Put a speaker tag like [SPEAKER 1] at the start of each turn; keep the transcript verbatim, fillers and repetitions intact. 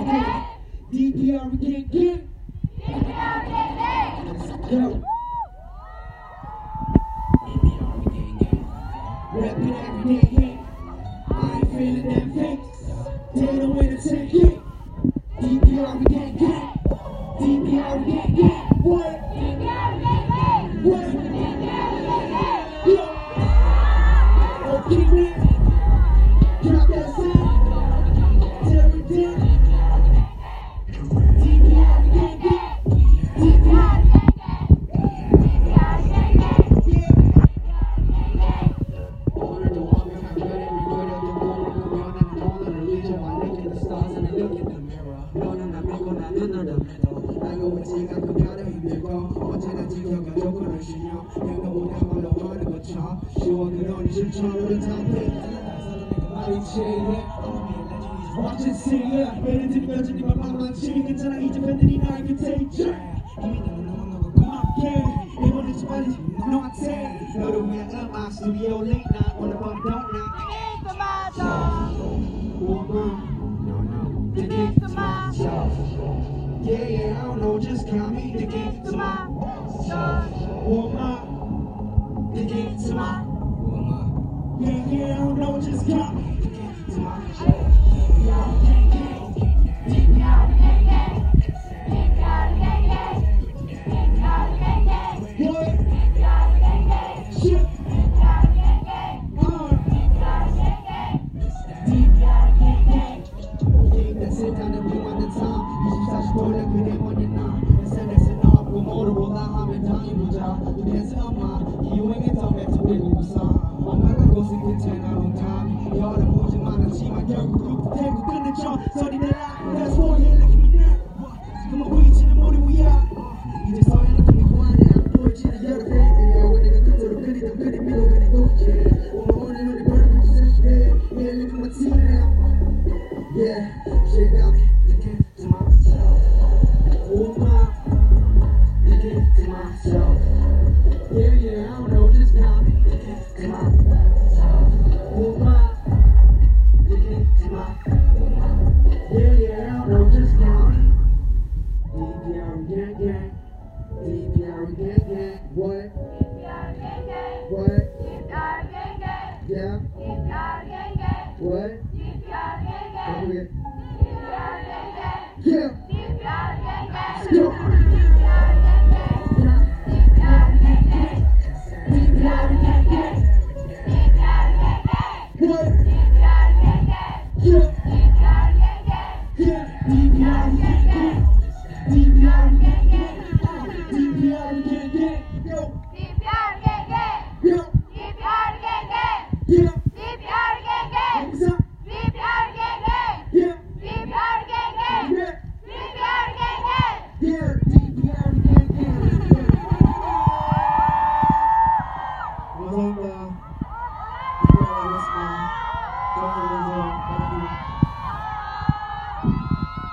[SPEAKER 1] D P R, we can't get. Let's go. Rapping every day, yeah. I ain't feeling that fake. They don't entertain, yeah. D P R, we can't get. D P R, we can't get. What? What? Yeah. Okay, man. Drop that sound. Tear it down. Watch it see ya. 매일 들려주니까 막막치 괜찮아 이제 팬들이 날 곁에 있죠. 이미 너무 너무 너무 고맙게 이번에 좀 빨리 너한테 너를 위한 음악 스튜디오 late night 오늘 밤 don't knock. The key to my soul. Yeah yeah I don't know just count me the key to my soul. Woman. The key to my woman. Yeah yeah I don't know just count me the key to my soul. 소리 내라 내 소리에 느낌이 그만 보이지는 머리 위야 이제 서야 느낌이 구하냐 보이지는 여러 팬들이여 내가 그토록 그리던 그림 믿어 그리고 yeah 오늘 우리 벌을 주세요 yeah look at my team now yeah shit got me thinking to myself oh my thinking to myself yeah yeah I don't know just got me thinking to myself oh my thinking to myself. Yeah, yeah, I don't know, just count me. D P R gang gang. D P R gang gang. What? D P R gang gang. What? D P R gang gang. Yeah. D P R gang gang. What? D P R gang gang. Over here. D P R gang gang. Yeah. D P R gang gang. Let's go. D P R gang gang. D P R gang gang. D P R gang gang. D P R gang gang. What? D P R gang gang. Yeah. Yeah, D P R gang gang, D P R gang gang.